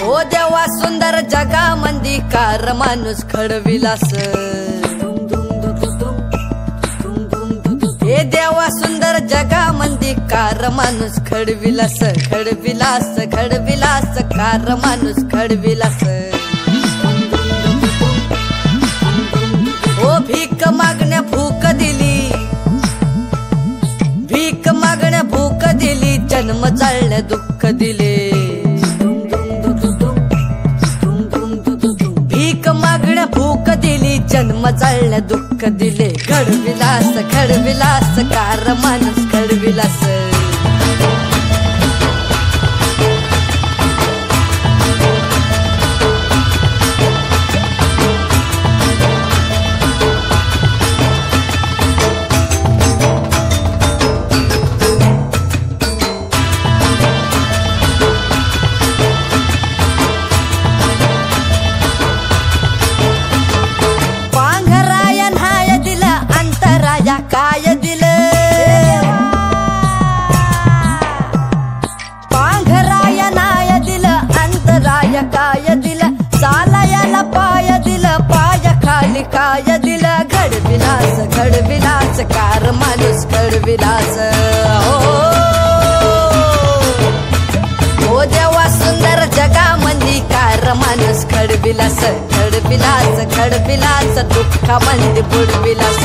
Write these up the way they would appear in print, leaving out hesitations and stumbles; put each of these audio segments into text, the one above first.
ओ देवा सुंदर जगामंदी कार माणूस खडविलास हे देवा सुंदर जगामंदी कार माणूस खडविलास खडविलास खडविलास कार माणूस खडविलास ओ भीक मागण्या भूक दिली भीक मागण्या भूक दिली जन्म चालण्या दुःख दिले भीक मागण्या भूक दिली जन्म चालण्या दुःख दिले खडविलास खडविलास कार माणूस खडविलास काय दिल पांघराया नाय दिल अंतराय काय दिल चालायाला पाय दिल पाय खाली काय दिल घडविलास घडविलास कार माणूस घडविलास ओ देवा सुंदर जगामंदी कार माणूस घडविलास घडविलास घडविलास दुःखामंदी बुडविलास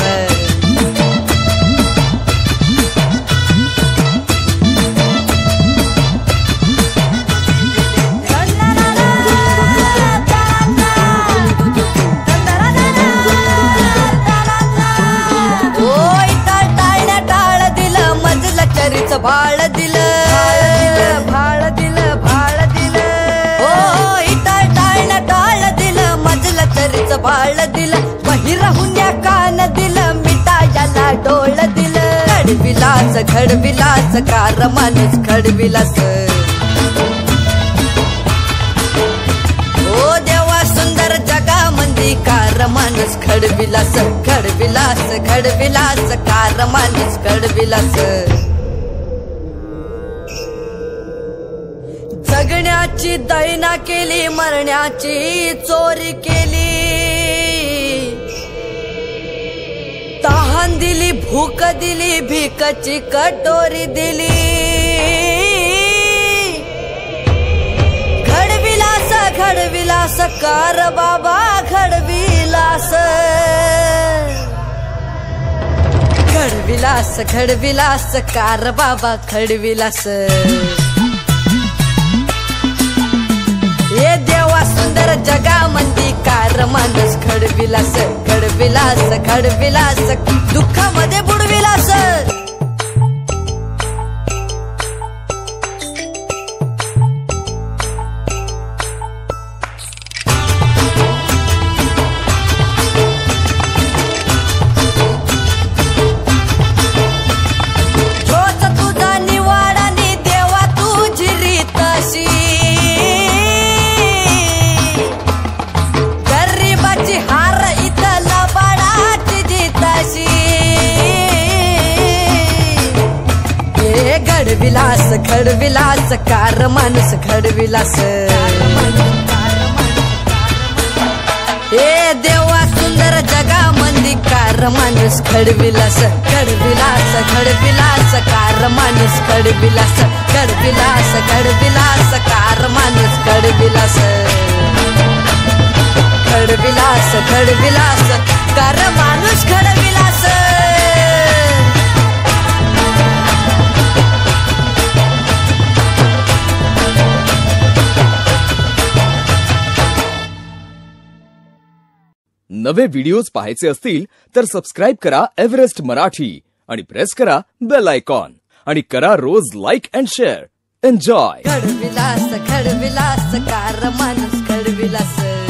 भाळ दिल भाळ दिल भाळ दिल ओ इटाळ टाळण्या टाळ दिल मजल तरीच भाळ दिल बहिरहुन्या कान दिल मिटायाला डोळ दिल खडविलास खडविलास कार माणूस खडविलास ओ देवा सुंदर जगामंदी कार माणूस खडविलास खडविलास खडविलास कार माणूस खडविलास जगण्याची दैना केली मरण्याची चोरी केली तहान दिली भूक दिली भीकची कटोरी दिली घडविलास घडविलास कार बाबा घडविलास घडविलास घडविलास कार बाबा घडविलास ये देवा सुंदर जगामंदी कार माणूस घडविलास घडविलास घडविलास दुःखामध्ये बुडविलास घडविलास घडविलास कार माणूस घडविलास ए देवा सुंदर जगामंदी कार माणूस घडविलास घडविलास घडविलास कार माणूस घडविलास घडविलास घडविलास कार माणूस घडविलास घडविलास घडविलास कार माणूस घडविलास नवे व्हिडिओज पाहायचे असतील तर सबस्क्राइब करा एव्हरेस्ट मराठी आणि प्रेस करा बेल आयकॉन आणि करा रोज लाईक अँड शेअर. एन्जॉय. खडविलास खडविलास कार माणूस खडविलास